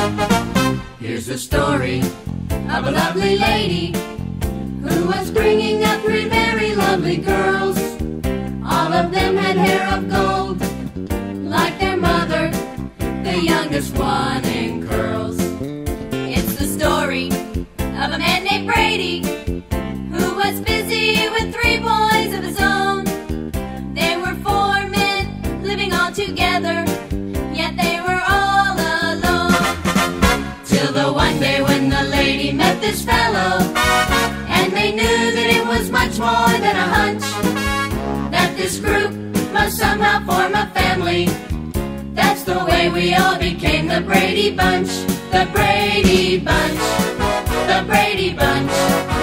Here's the story of a lovely lady who was bringing up three very lovely girls. All of them had hair of gold, like their mother, the youngest one in curls. It's the story of a man named Brady who was busy with three boys of his own. They were four men living all together, yet they were all alone. Till the one day when the lady met this fellow, and they knew that it was much more than a hunch, that this group must somehow form a family. That's the way we all became the Brady Bunch, the Brady Bunch, the Brady Bunch.